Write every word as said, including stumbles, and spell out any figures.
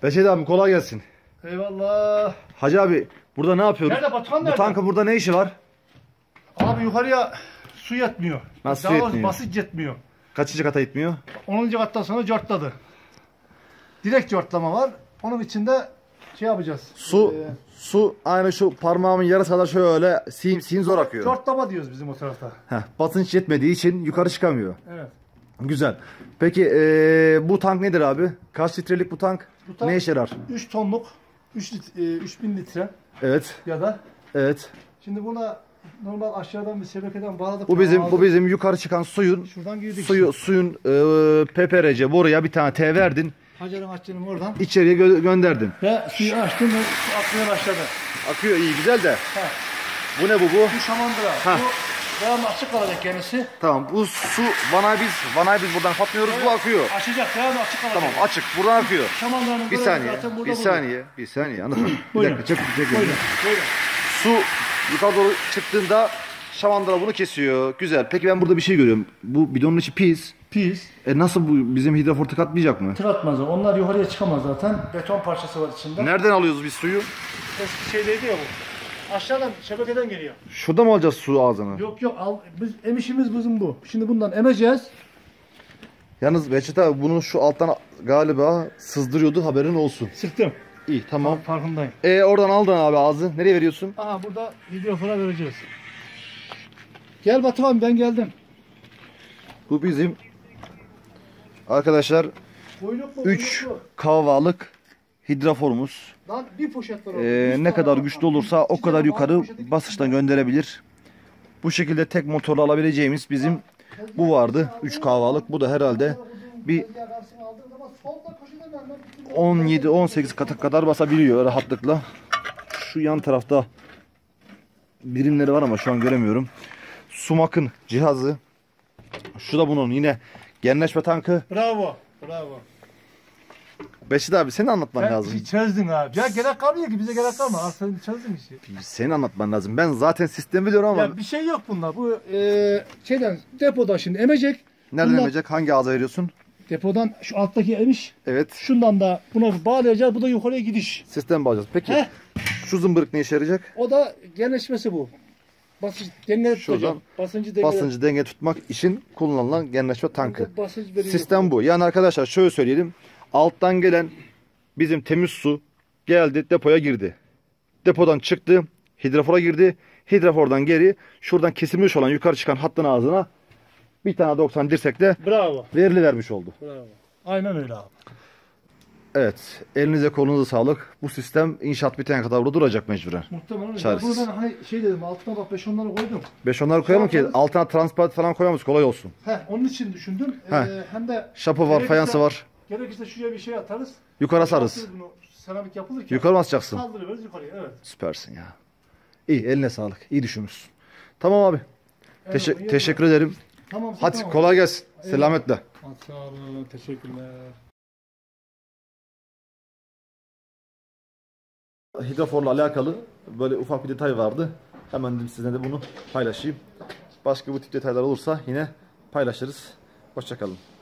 Beşet abi kolay gelsin. Eyvallah. Hacı abi burada ne yapıyoruz? Nerede Batuhan nerede? Bu tankın burada ne işi var? Abi yukarıya su yetmiyor. Nasıl Daha yetmiyor? Basınç yetmiyor. Kaçıncı kata gitmiyor? onuncu kattan sonra cortladı. Direkt cortlama var. Onun içinde şey yapacağız. Su Ee, su aynı şu parmağımın yarısı kadar şöyle sim, sim zor akıyor. cortlama diyoruz bizim o tarafta. Heh, basınç yetmediği için yukarı çıkamıyor. Evet. Güzel. Peki ee, bu tank nedir abi? Kaç litrelik bu tank? Bu tank Ne işe yarar? üç tonluk üç lit, e, üç bin litre Evet. ya da Evet. şimdi buna normal aşağıdan bir şebekeden bağladık. Bu bizim aldık. bu bizim yukarı çıkan suyun Şuradan girdik. suyu suyun ee, P P R C boruya bir tane T verdin. Hacer'in açtığını oradan. İçeriye gö gönderdin. Ve suyu açtım ve su akmaya başladı. Akıyor iyi güzel de. He. Bu ne bu bu? Bu şamandıra. Ha. Bu devamlı açık kalacak kendisi. Tamam bu su vanayı biz vanayı biz buradan kapmıyoruz bu akıyor. Açacak devamlı açık kalacak. Tamam açık buradan akıyor. Şamandıranın Bir görevi saniye. zaten burada Bir burada. saniye. Bir saniye anlatın. Bir Buyurun. dakika çek çek. Buyurun. Buyurun. Su yukarı doğru çıktığında şamandıra bunu kesiyor. Güzel. Peki ben burada bir şey görüyorum. Bu bidonun içi pis. Pis. E nasıl bu bizim hidrofor katmayacak mı? Tır atmaz o. Onlar yukarıya çıkamaz zaten. Beton parçası var içinde. Nereden alıyoruz biz suyu? Eski şeydeydi ya bu. Aşağıdan şebekeden geliyor. Şurada mı alacağız su ağzını? Yok yok al. Biz emişimiz bizim bu. Şimdi bundan emeceğiz. Yalnız Behçet abi bunu şu alttan galiba sızdırıyordu haberin olsun. Sıktım. İyi tamam. Farkındayım. E oradan aldın abi ağzı. Nereye veriyorsun? Aha burada hidrofora vereceğiz. Gel Batuhan ben geldim. Bu bizim arkadaşlar Buyruk mu? üç buyruk mu? kahvalık hidroforumuz. Lan bir poşet var orada. Ee, Üç ne tane kadar var. güçlü olursa o İki kadar tane yukarı poşet, iki basınçtan tane. gönderebilir. Bu şekilde tek motorla alabileceğimiz bizim bu vardı. üç kahvalık. Bu da herhalde bir on yedi on sekiz kata kadar basabiliyor rahatlıkla. Şu yan tarafta birimleri var ama şu an göremiyorum. Sumak'ın cihazı. Şu da bunun yine genleşme tankı. Bravo. Bravo. Beşit abi senin anlatman Sen lazım. işi çözdün abi. Ya gerek kalmıyor ki bize gerek kalma. Aslında sen çözdün işi. Senin anlatman lazım. Ben zaten sistemi biliyorum ama Ya bir şey yok bunda. Bu e, şeyden depoda şimdi emecek. nereden bundan- emecek? Hangi ağza veriyorsun? Depodan şu alttaki emiş. Evet. Şundan da buna bağlayacağız. Bu da yukarıya gidiş. Sistem bağlayacağız. Peki Heh. şu zımbırık ne işe yarayacak? O da genleşmesi bu. Basınç denge Şuradan tutacak. Basıncı denge. Basıncı denge tutmak için kullanılan genleşme tankı. Basınç veriyor. Sistem bu. Yani arkadaşlar şöyle söyleyelim. Alttan gelen bizim temiz su geldi depoya girdi. Depodan çıktı. Hidrofora girdi. Hidrofordan geri şuradan kesilmiş olan yukarı çıkan hattın ağzına bir tane doksan dirsekle Bravo. verilivermiş oldu. Bravo. Aynen öyle abi. Evet. Elinize kolunuza sağlık. Bu sistem inşaat bitene kadar burada duracak mecburen. Muhtemelen öyle. Çaresiz. Bunu ben hani şey dedim altına bak beş onları koydum. beş onları koyalım ki Şu an- altına transparan falan koyamız kolay olsun. Heh, onun için düşündüm. Heh. Ee, hem de Şapı var, gerekirse- fayansı var. Gerekirse şuraya bir şey atarız. Yukarı asarız. Atırız bunu seramik yapılırken. Yukarı mı asacaksın? Kaldırıyoruz yukarıya evet. Süpersin ya. İyi eline sağlık. İyi düşünmüşsün. Tamam abi. Teşe- Eyvallah, teşekkür ederim. Tamam. Hadi tamam. kolay gelsin. Eyvallah. Selametle. Hadi sağ olun. Teşekkürler. Hidroforla alakalı böyle ufak bir detay vardı. Hemen dedim sizinle de bunu paylaşayım. Başka bu tip detaylar olursa yine paylaşırız. Hoşça kalın.